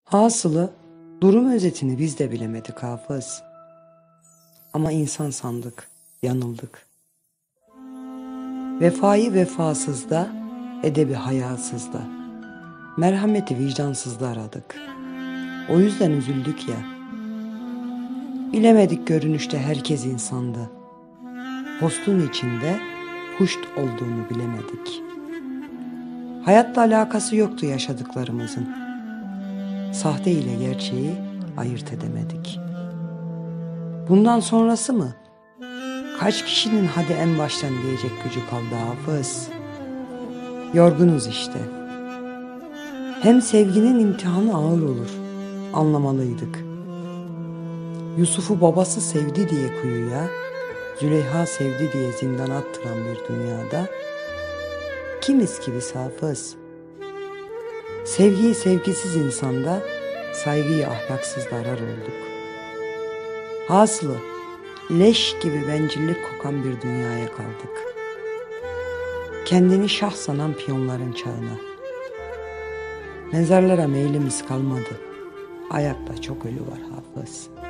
Hasılı durum özetini biz de bilemedik Hafız. Ama insan sandık, yanıldık. Vefayı vefasızda, edebi hayasızda, merhameti vicdansızda aradık. O yüzden üzüldük ya. Bilemedik görünüşte herkes insandı. Postun içinde puşt olduğunu bilemedik. Hayatla alakası yoktu yaşadıklarımızın. Sahte ile gerçeği ayırt edemedik. Bundan sonrası mı? Kaç kişinin hadi en baştan diyecek gücü kaldı Hafız? Yorgunuz işte. Hem sevginin imtihanı ağır olur. Anlamalıydık. Yusuf'u babası sevdi diye kuyuya, Züleyha sevdi diye zindana attıran bir dünyada kimiz ki biz Hafız? Sevgiyi sevgisiz insanda, saygıyı ahlaksızda arar olduk. Hasılı leş gibi bencillik kokan bir dünyaya kaldık. Kendini şah sanan piyonların çağına. Mezarlara meylimiz kalmadı. Hayatta çok ölü var Hafız.